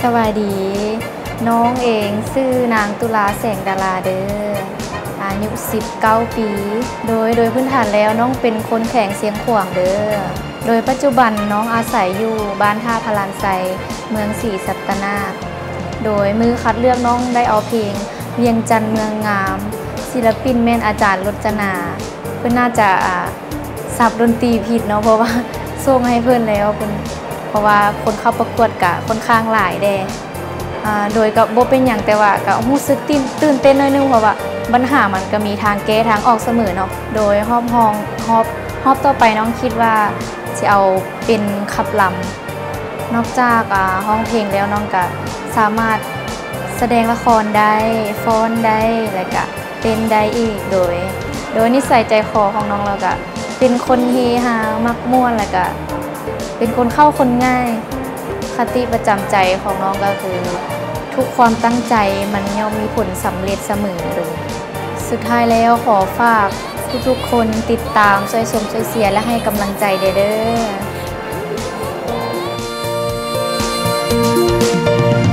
สวัสดีน้องเองชื่อนางตุลาแสงดาราเด้ออายุ19 ปีโดยพื้นฐานแล้วน้องเป็นคนแข็งเสียงขวางเด้อโดยปัจจุบันน้องอาศัยอยู่บ้านท่าพลานไซเมืองศรีสัตนาถโดยมือคัดเลือกน้องได้เอาเพลงเวียงจันทร์เมืองงามศิลปินแม่นอาจารย์รจนาเพื่อนน่าจะสับดนตรีผิดเนาะเพราะว่าส่งให้เพื่อนแล้วเพราะว่าคนเข้าประกวดกะค่อนข้างหลายแดโดยกับโบเป็นอย่างแต่ว่าก็รู้สึกตื่นเต้นน้อยนึงเพราะว่าปัญหามันก็มีทางแก้ทางออกเสมอเนาะโดยฮอบต่อไปน้องคิดว่าจะเอาเป็นขับลำนอกจากห้องเพลงแล้วน้องก็สามารถแสดงละครได้ฟ้อนได้แล้วก็เต้นได้อีกโดยนิสัยใจคอของน้องเราก็เป็นคนเฮฮามักม่วนแล้วก็เป็นคนเข้าคนง่ายคติประจำใจของน้องก็คือทุกความตั้งใจมันย่อมมีผลสำเร็จเสมอเลยสุดท้ายแล้วขอฝากทุกคนติดตามช่วยชมช่วยเชียร์และให้กำลังใจเด้อ